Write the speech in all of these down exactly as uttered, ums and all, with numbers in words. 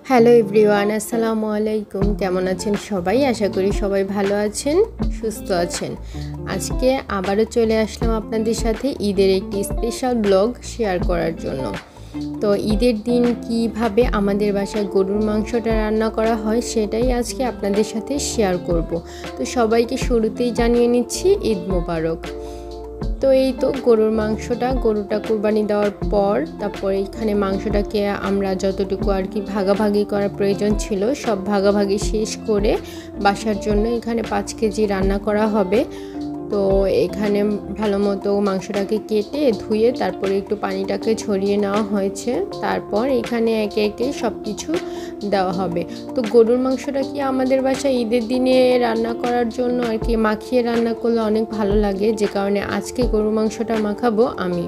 Hello everyone, আসসালামু আলাইকুম। কেমন আছেন সবাই? আশা করি সবাই ভালো আছেন, সুস্থ আছেন। আজকে আবারও চলে আসলাম আপনাদের সাথে ঈদের একটি স্পেশাল ব্লগ শেয়ার করার জন্য। তো ঈদের দিন কিভাবে আমাদের বাসায় গরুর মাংসটা রান্না করা হয় সেটাই আজকে আপনাদের সাথে শেয়ার করব। তো সবাইকে শুরুতেই জানিয়ে নিচ্ছি ঈদ মুবারক। তো এই তো গরুর মাংসটা গরুটা কুরবানি দেওয়ার পর তারপর এখানে মাংসটাকে আমরা যতটুকু আর কি ভাগাভাগি করার প্রয়োজন ছিল সব ভাগাভাগি শেষ করে বাসার জন্য এখানে পাঁচ কেজি রান্না করা হবে। তো এখানে ভালো মতো মাংসটাকে কেটে ধুয়ে তারপরে একটু পানিটাকে ঝরিয়ে নেওয়া হয়েছে। তারপর এখানে একে একে সব কিছু দেওয়া হবে। তো গরুর মাংসটা কি আমাদের বাসায় ঈদের দিনে রান্না করার জন্য আর কি মাখিয়ে রান্না করলে অনেক ভালো লাগে, যে কারণে আজকে গরুর মাংসটা মাখাবো আমি।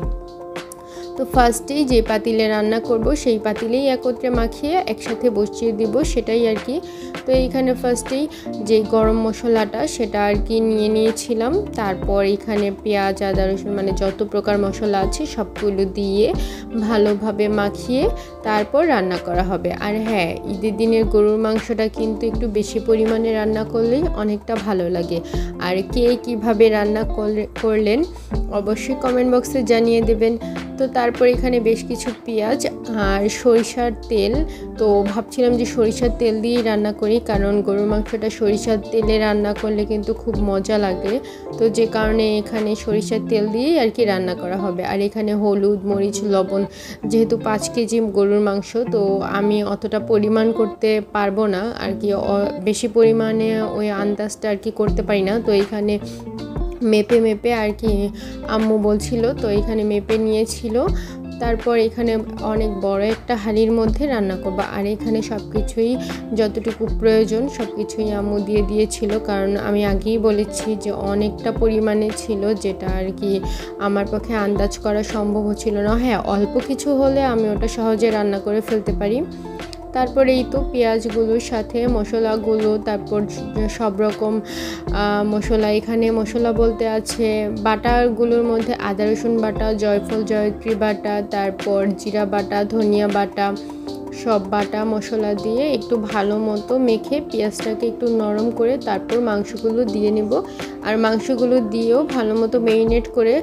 তো ফার্স্টেই যে পাতিলে রান্না করব সেই পাতিলেই একত্রে মাখিয়ে একসাথে বসিয়ে দিব, সেটাই আর কি। তো এইখানে ফার্স্টেই যে গরম মশলাটা সেটা আর কি নিয়ে নিয়েছিলাম। তারপর এখানে পেঁয়াজ, আদা, রসুন মানে যত প্রকার মশলা আছে সবগুলো দিয়ে ভালোভাবে মাখিয়ে তারপর রান্না করা হবে। আর হ্যাঁ, ঈদের দিনের গরুর মাংসটা কিন্তু একটু বেশি পরিমাণে রান্না করলেই অনেকটা ভালো লাগে। আর কে কীভাবে রান্না করলেন অবশ্যই কমেন্ট বক্সে জানিয়ে দেবেন। তো তারপর এখানে বেশ কিছু পেঁয়াজ আর সরিষার তেল, তো ভাবছিলাম যে সরিষার তেল দিয়েই রান্না করি, কারণ গরুর মাংসটা সরিষার তেলে রান্না করলে কিন্তু খুব মজা লাগে। তো যে কারণে এখানে সরিষার তেল দিয়েই আর কি রান্না করা হবে। আর এখানে হলুদ, মরিচ, লবণ, যেহেতু পাঁচ কেজি গরুর মাংস তো আমি অতটা পরিমাণ করতে পারবো না আর কি, বেশি পরিমাণে ওই আন্দাজটা আর কি করতে পারি না। তো এখানে মেপে মেপে আর কি আম্মু বলছিল, তো এখানে মেপে নিয়েছিল। তারপর এখানে অনেক বড় একটা হাঁড়ির মধ্যে রান্না করবো। আর এখানে সব কিছুই যতটুকু প্রয়োজন সব কিছুই আম্মু দিয়ে দিয়েছিল, কারণ আমি আগেই বলেছি যে অনেকটা পরিমাণে ছিল, যেটা আর কি আমার পক্ষে আন্দাজ করা সম্ভব হচ্ছিল না। হ্যাঁ, অল্প কিছু হলে আমি ওটা সহজে রান্না করে ফেলতে পারি। তারপর এই তো পেঁয়াজগুলোর সাথে মশলাগুলো, তারপর সব রকম মশলা, এখানে মশলা বলতে আছে বাটাগুলোর মধ্যে আদা রসুন বাটা, জয়ফল জয়ত্রী বাটা, তারপর জিরা বাটা, ধনিয়া বাটা, সব বাটা মশলা দিয়ে একটু ভালো মতো মেখে পেঁয়াজটাকে একটু নরম করে তারপর মাংসগুলো দিয়ে নেব। আর মাংসগুলো দিয়েও ভালো মতো ম্যারিনেট করে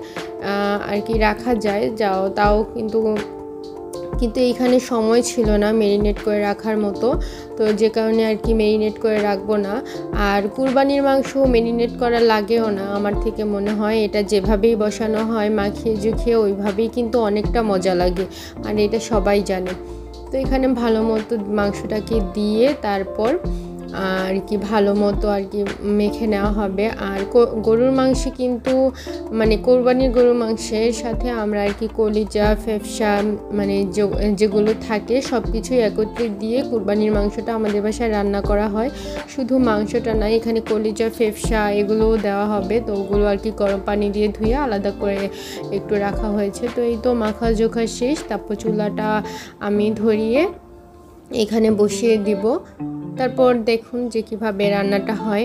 আর কি রাখা যায় যাও তাও কিন্তু কিন্তু এইখানে সময় ছিল না ম্যারিনেট করে রাখার মতো, তো যে কারণে আর কি ম্যারিনেট করে রাখবো না। আর কুরবানির মাংস ম্যারিনেট করা লাগেও না আমার থেকে মনে হয়, এটা যেভাবেই বসানো হয় মাখিয়ে জুখিয়ে ওইভাবেই কিন্তু অনেকটা মজা লাগে, আর এটা সবাই জানে। তো এখানে ভালো মতো মাংসটাকে দিয়ে তারপর আর কি ভালো মতো আর কি মেখে নেওয়া হবে। আর গরুর মাংসে কিন্তু মানে কোরবানির গরুর মাংসের সাথে আমরা আর কি কলিজা, ফেফসা মানে যেগুলো থাকে সব কিছুই একত্রে দিয়ে কোরবানির মাংসটা আমাদের বাসায় রান্না করা হয়। শুধু মাংসটা না, এখানে কলিজা, ফেফসা এগুলোও দেওয়া হবে। তো ওগুলো আর কি গরম পানি দিয়ে ধুয়ে আলাদা করে একটু রাখা হয়েছে। তো এই তো মাখা জোখা শেষ, তারপর চুলাটা আমি ধরিয়ে এখানে বসিয়ে দিব। তারপর দেখুন যে কীভাবে রান্নাটা হয়।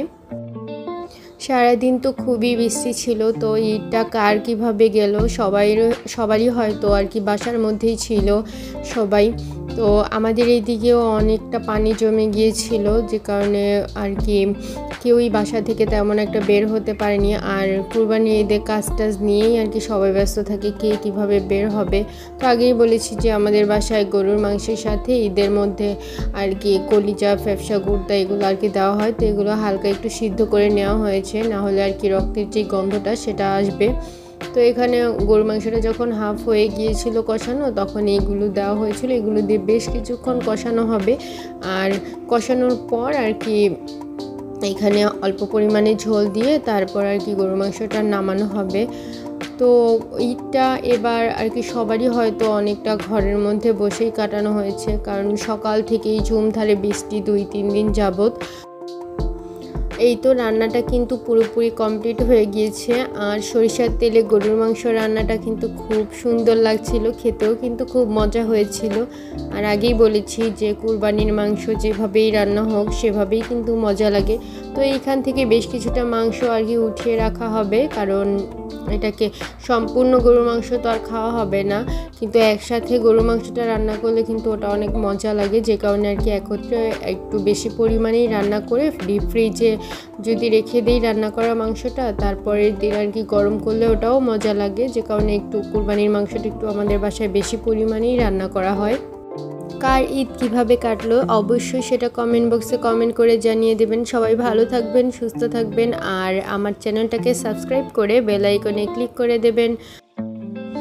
সারাদিন তো খুবই বৃষ্টি ছিল, তো ঈদটা কার কীভাবে গেল সবাই সবারই হয়তো আর কি বাসার মধ্যেই ছিল সবাই। তো আমাদের এইদিকেও অনেকটা পানি জমে গিয়েছিল, যে কারণে আর কি কেউই বাসা থেকে তেমন একটা বের হতে পারেনি। আর কুরবানি ঈদের কাজ টাজ নিয়েই আর কি সবাই ব্যস্ত থাকে, কে কীভাবে বের হবে। তো আগেই বলেছি যে আমাদের বাসায় গরুর মাংসের সাথে ঈদের মধ্যে আর কি কলিজা, ফেফসা, গুর্দা এগুলো আর কি দেওয়া হয়। তো এগুলো হালকা একটু সিদ্ধ করে নেওয়া হয়েছে, না হলে আর কি রক্তের যে গন্ধটা সেটা আসবে। তো এখানে গরু মাংসটা যখন হাফ হয়ে গিয়েছিল কষানো, তখন এইগুলো দেওয়া হয়েছিল। এগুলো দিয়ে বেশ কিছুক্ষণ কষানো হবে। আর কষানোর পর আর কি এখানে অল্প পরিমাণে ঝোল দিয়ে তারপর আর কি গরু মাংসটা নামানো হবে। তো ঈদটা এবার আর কি সবারই হয়তো অনেকটা ঘরের মধ্যে বসেই কাটানো হয়েছে, কারণ সকাল থেকেই ঝুমধারে বৃষ্টি দুই তিন দিন যাবত। এই তো রান্নাটা কিন্তু পুরোপুরি কমপ্লিট হয়ে গিয়েছে। আর সরিষার তেলে গরুর মাংস রান্নাটা কিন্তু খুব সুন্দর লাগছিল, খেতেও কিন্তু খুব মজা হয়েছিল। আর আগেই বলেছি যে কুরবানির মাংস যেভাবেই রান্না হোক সেভাবেই কিন্তু মজা লাগে। তো এইখান থেকে বেশ কিছুটা মাংস আর কি উঠিয়ে রাখা হবে, কারণ এটাকে সম্পূর্ণ গরুর মাংস তো আর খাওয়া হবে না, কিন্তু একসাথে গরুর মাংসটা রান্না করলে কিন্তু ওটা অনেক মজা লাগে। যে কারণে আর কি একত্রে একটু বেশি পরিমাণেই রান্না করে ডিপ ফ্রিজে যদি রেখে দিই রান্না করা মাংসটা, তারপরের দিন আর কি গরম করলে ওটাও মজা লাগে। যে কারণে একটু কুরবানির মাংসটা একটু আমাদের বাসায় বেশি পরিমাণেই রান্না করা হয়। কার ঈদ কীভাবে কাটলো অবশ্যই সেটা কমেন্ট বক্সে কমেন্ট করে জানিয়ে দেবেন। সবাই ভালো থাকবেন, সুস্থ থাকবেন, আর আমার চ্যানেলটাকে সাবস্ক্রাইব করে বেল আইকনে ক্লিক করে দেবেন।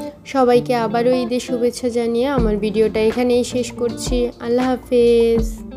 সবাইকে আবারও ঈদের শুভেচ্ছা জানিয়ে আমার ভিডিওটা এখানেই শেষ করছি। আল্লাহ হাফেজ।